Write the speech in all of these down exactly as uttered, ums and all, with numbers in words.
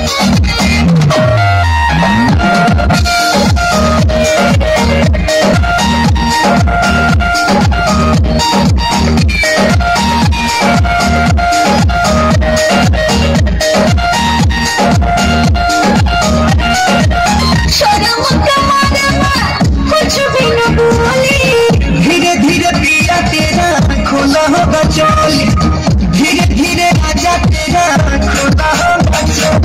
धीरे धीरे आजा तेरा खुदा होगा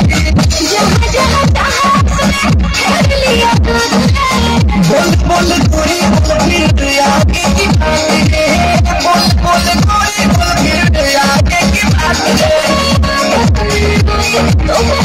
बोल बोल कोई फिर आगे की बात है बोल बोल कोई फिर आगे की बात है।